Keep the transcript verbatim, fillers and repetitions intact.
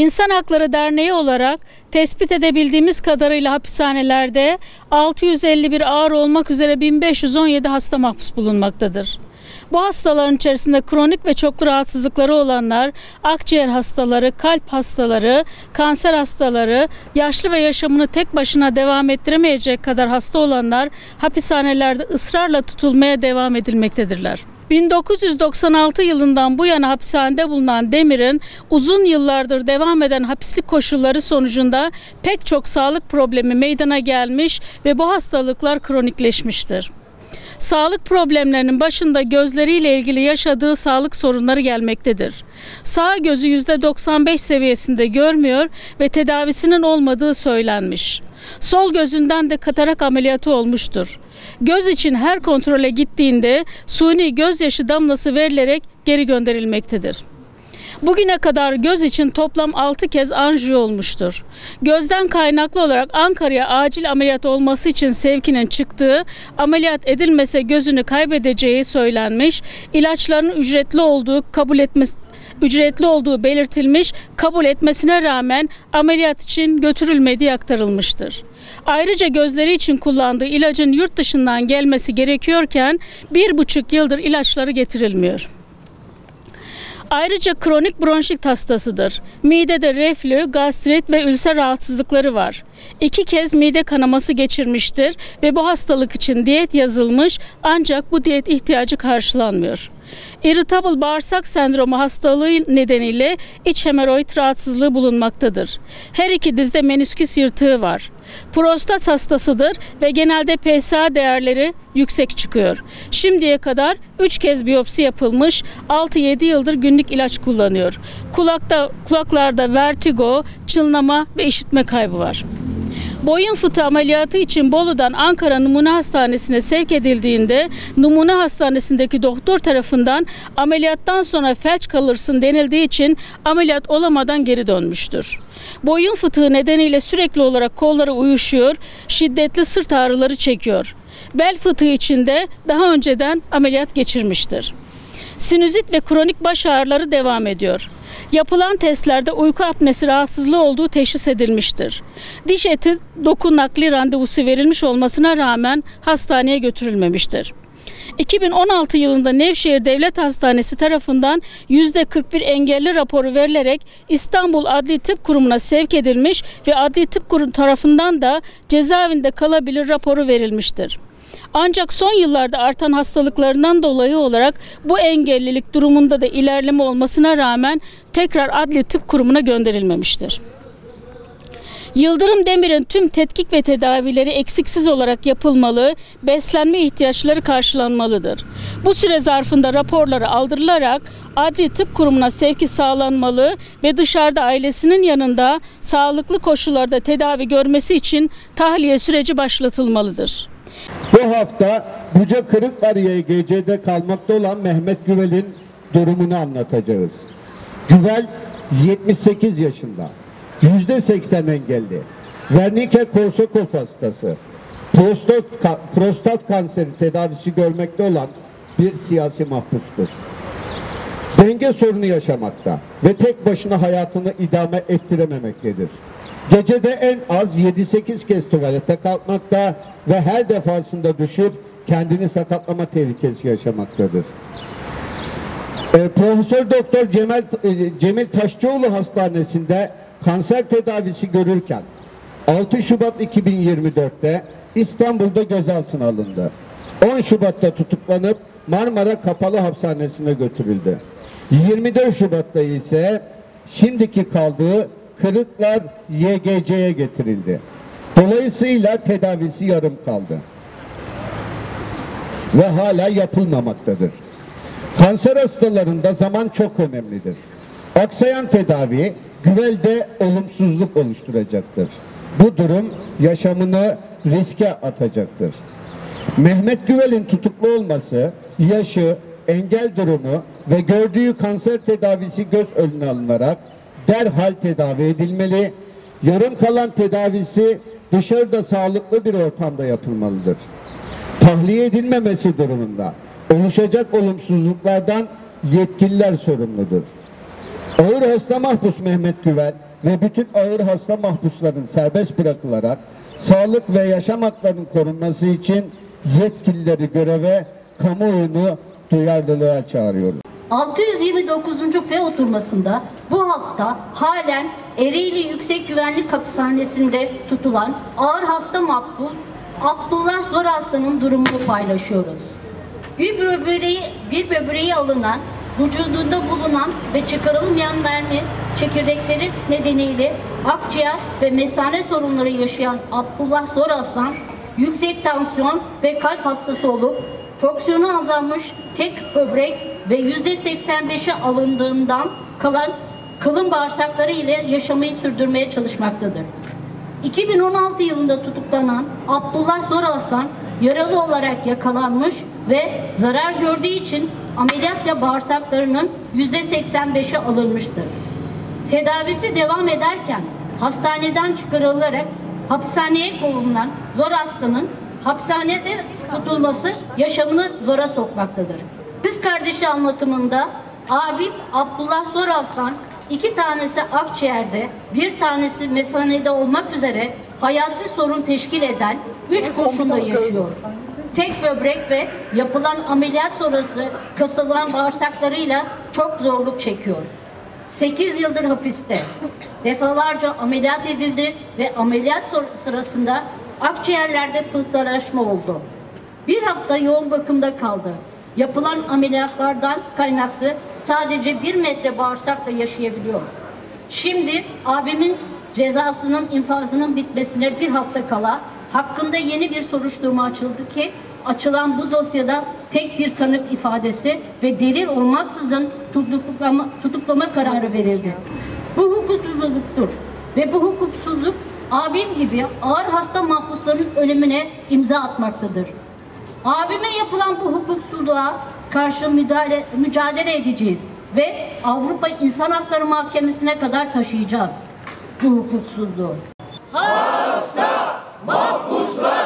İnsan Hakları Derneği olarak tespit edebildiğimiz kadarıyla hapishanelerde altı yüz elli bir ağır olmak üzere bin beş yüz on yedi hasta mahpus bulunmaktadır. Bu hastaların içerisinde kronik ve çoklu rahatsızlıkları olanlar, akciğer hastaları, kalp hastaları, kanser hastaları, yaşlı ve yaşamını tek başına devam ettiremeyecek kadar hasta olanlar hapishanelerde ısrarla tutulmaya devam edilmektedirler. bin dokuz yüz doksan altı yılından bu yana hapishanede bulunan Demir'in uzun yıllardır devam eden hapislik koşulları sonucunda pek çok sağlık problemi meydana gelmiş ve bu hastalıklar kronikleşmiştir. Sağlık problemlerinin başında gözleriyle ilgili yaşadığı sağlık sorunları gelmektedir. Sağ gözü yüzde doksan beş seviyesinde görmüyor ve tedavisinin olmadığı söylenmiş. Sol gözünden de katarak ameliyatı olmuştur. Göz için her kontrole gittiğinde suni gözyaşı damlası verilerek geri gönderilmektedir. Bugüne kadar göz için toplam altı kez anjiyo olmuştur. Gözden kaynaklı olarak Ankara'ya acil ameliyat olması için sevkinin çıktığı, ameliyat edilmese gözünü kaybedeceği söylenmiş, ilaçların ücretli olduğu kabul etmesi ücretli olduğu belirtilmiş, kabul etmesine rağmen ameliyat için götürülmediği aktarılmıştır. Ayrıca gözleri için kullandığı ilacın yurt dışından gelmesi gerekiyorken bir buçuk yıldır ilaçları getirilmiyor. Ayrıca kronik bronşit hastasıdır. Midede reflü, gastrit ve ülser rahatsızlıkları var. İki kez mide kanaması geçirmiştir ve bu hastalık için diyet yazılmış ancak bu diyet ihtiyacı karşılanmıyor. Irritable bağırsak sendromu hastalığı nedeniyle iç hemoroid rahatsızlığı bulunmaktadır. Her iki dizde menisküs yırtığı var. Prostat hastasıdır ve genelde P S A değerleri yüksek çıkıyor. Şimdiye kadar üç kez biyopsi yapılmış, altı yedi yıldır günlük ilaç kullanıyor. Kulakta, kulaklarda vertigo, çınlama ve işitme kaybı var. Boyun fıtığı ameliyatı için Bolu'dan Ankara Numune Hastanesi'ne sevk edildiğinde Numune Hastanesi'ndeki doktor tarafından ameliyattan sonra felç kalırsın denildiği için ameliyat olamadan geri dönmüştür. Boyun fıtığı nedeniyle sürekli olarak kolları uyuşuyor, şiddetli sırt ağrıları çekiyor. Bel fıtığı için de daha önceden ameliyat geçirmiştir. Sinüzit ve kronik baş ağrıları devam ediyor. Yapılan testlerde uyku apnesi rahatsızlığı olduğu teşhis edilmiştir. Diş eti doku nakli randevusu verilmiş olmasına rağmen hastaneye götürülmemiştir. iki bin on altı yılında Nevşehir Devlet Hastanesi tarafından yüzde kırk bir engelli raporu verilerek İstanbul Adli Tıp Kurumu'na sevk edilmiş ve Adli Tıp Kurumu tarafından da cezaevinde kalabilir raporu verilmiştir. Ancak son yıllarda artan hastalıklarından dolayı olarak bu engellilik durumunda da ilerleme olmasına rağmen tekrar Adli Tıp Kurumu'na gönderilmemiştir. Yıldırım Demir'in tüm tetkik ve tedavileri eksiksiz olarak yapılmalı, beslenme ihtiyaçları karşılanmalıdır. Bu süre zarfında raporları aldırılarak Adli Tıp Kurumu'na sevki sağlanmalı ve dışarıda ailesinin yanında sağlıklı koşullarda tedavi görmesi için tahliye süreci başlatılmalıdır. Bu hafta Buca Kırıklar Y G C'de kalmakta olan Mehmet Güvel'in durumunu anlatacağız. Güvel yetmiş sekiz yaşında, yüzde seksen engelli, Wernicke-Korsakoff hastası, prostat, prostat kanseri tedavisi görmekte olan bir siyasi mahpustur. Denge sorunu yaşamakta ve tek başına hayatını idame ettirememektedir. Gecede en az yedi sekiz kez tuvalete kalkmakta ve her defasında düşüp kendini sakatlama tehlikesi yaşamaktadır. E, Profesör Doktor Cemal, e, Cemil Taşçıoğlu Hastanesi'nde kanser tedavisi görürken altı Şubat iki bin yirmi dört'te İstanbul'da gözaltına alındı. on Şubat'ta tutuklanıp Marmara Kapalı Hapishanesi'ne götürüldü. yirmi dört Şubat'ta ise şimdiki kaldığı Kırıklar Y G C'ye getirildi. Dolayısıyla tedavisi yarım kaldı. Ve hala yapılmamaktadır. Kanser hastalarında zaman çok önemlidir. Aksayan tedavi Güvel'de olumsuzluk oluşturacaktır. Bu durum yaşamını riske atacaktır. Mehmet Güvel'in tutuklu olması, yaşı, engel durumu ve gördüğü kanser tedavisi göz önüne alınarak derhal tedavi edilmeli, yarım kalan tedavisi dışarıda sağlıklı bir ortamda yapılmalıdır. Tahliye edilmemesi durumunda oluşacak olumsuzluklardan yetkililer sorumludur. Ağır hasta mahpus Mehmet Güvel ve bütün ağır hasta mahpusların serbest bırakılarak sağlık ve yaşam haklarının korunması için yetkilileri göreve, kamuoyunu duyarlılığa çağırıyoruz. altı yüz yirmi dokuzuncu F oturmasında bu hafta halen Ereğli Yüksek Güvenlik Hapishanesi'nde tutulan ağır hasta mahpus Abdullah Zoraslan'ın durumunu paylaşıyoruz. Bir böbreği, bir böbreği alınan, vücudunda bulunan ve çıkarılmayan mermi çekirdekleri nedeniyle akciğer ve mesane sorunları yaşayan Abdullah Zoraslan, yüksek tansiyon ve kalp hastası olup fonksiyonu azalmış tek böbrek ve yüzde seksen beşi alındığından kalan kalın bağırsakları ile yaşamayı sürdürmeye çalışmaktadır. iki bin on altı yılında tutuklanan Abdullah Zoraslan yaralı olarak yakalanmış ve zarar gördüğü için ameliyatla bağırsaklarının yüzde seksen beşi alınmıştır. Tedavisi devam ederken hastaneden çıkarılarak hapishaneye konulan Zoraslan'ın hapishanede tutulması yaşamını zora sokmaktadır. Kız kardeşi anlatımında abim Abdullah Zoraslan iki tanesi akciğerde, bir tanesi mesanede olmak üzere hayati sorun teşkil eden üç kurşunla yaşıyor. Tek böbrek ve yapılan ameliyat sonrası kasılan bağırsaklarıyla çok zorluk çekiyor. sekiz yıldır hapiste. Defalarca ameliyat edildi ve ameliyat sırasında akciğerlerde pıhtılaşma oldu. Bir hafta yoğun bakımda kaldı. Yapılan ameliyatlardan kaynaklı sadece bir metre bağırsakla yaşayabiliyor. Şimdi abimin cezasının infazının bitmesine bir hafta kala hakkında yeni bir soruşturma açıldı ki açılan bu dosyada tek bir tanık ifadesi ve delil olmaksızın tutuklama, tutuklama kararı verildi. Bu hukuksuzluktur ve bu hukuksuzluk abim gibi ağır hasta mahpusların ölümüne imza atmaktadır. Abime yapılan bu hukuksuzluğa karşı müdahale, mücadele edeceğiz ve Avrupa İnsan Hakları Mahkemesi'ne kadar taşıyacağız bu hukuksuzluğu. Hasta mahpuslar